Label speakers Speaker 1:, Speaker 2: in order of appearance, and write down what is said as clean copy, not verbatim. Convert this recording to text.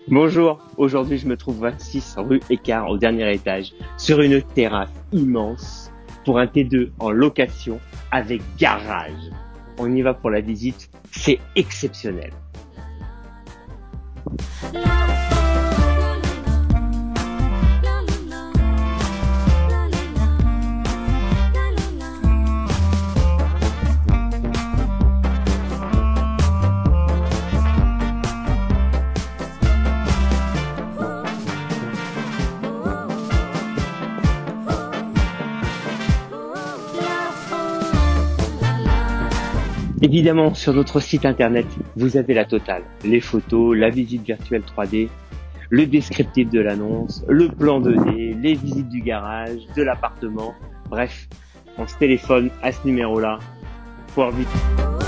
Speaker 1: Bonjour, aujourd'hui je me trouve 26 rue Écart au dernier étage, sur une terrasse immense pour un T2 en location avec garage. On y va pour la visite, c'est exceptionnel. Évidemment, sur notre site internet, vous avez la totale. Les photos, la visite virtuelle 3D, le descriptif de l'annonce, le plan 2D, les visites du garage, de l'appartement. Bref, on se téléphone à ce numéro-là. Pour vite.